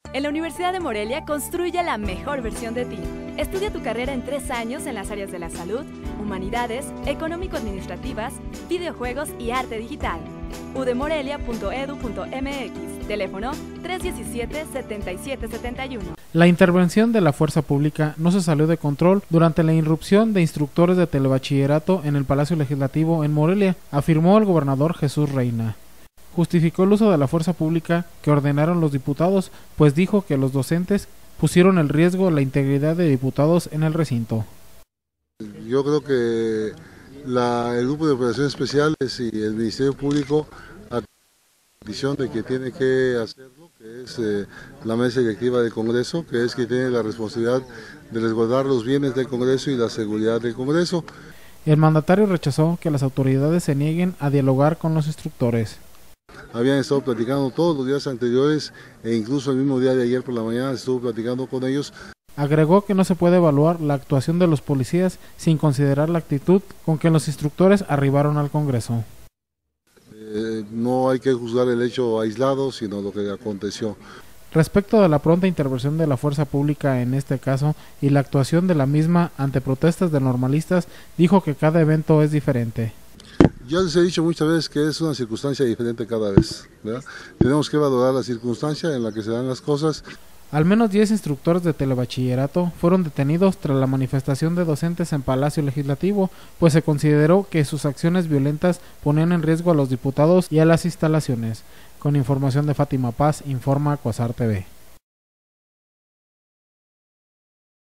En la Universidad de Morelia construye la mejor versión de ti. Estudia tu carrera en 3 años en las áreas de la salud, humanidades, económico-administrativas, videojuegos y arte digital. udemorelia.edu.mx, teléfono 317-7771. La intervención de la fuerza pública no se salió de control durante la irrupción de instructores de telebachillerato en el Palacio Legislativo en Morelia, afirmó el gobernador Jesús Reina. Justificó el uso de la fuerza pública que ordenaron los diputados, pues dijo que los docentes pusieron en riesgo la integridad de diputados en el recinto. Yo creo que el Grupo de Operaciones Especiales y el Ministerio Público a la decisión de que tiene que hacerlo, que es la mesa directiva del Congreso, que es quien tiene la responsabilidad de resguardar los bienes del Congreso y la seguridad del Congreso. El mandatario rechazó que las autoridades se nieguen a dialogar con los instructores. Habían estado platicando todos los días anteriores e incluso el mismo día de ayer por la mañana estuvo platicando con ellos. Agregó que no se puede evaluar la actuación de los policías sin considerar la actitud con que los instructores arribaron al Congreso. No hay que juzgar el hecho aislado, sino lo que aconteció. Respecto de la pronta intervención de la fuerza pública en este caso y la actuación de la misma ante protestas de normalistas, dijo que cada evento es diferente. Yo les he dicho muchas veces que es una circunstancia diferente cada vez, ¿verdad? Tenemos que valorar la circunstancia en la que se dan las cosas. Al menos 10 instructores de telebachillerato fueron detenidos tras la manifestación de docentes en Palacio Legislativo, pues se consideró que sus acciones violentas ponían en riesgo a los diputados y a las instalaciones. Con información de Fátima Paz, informa Cuasar TV.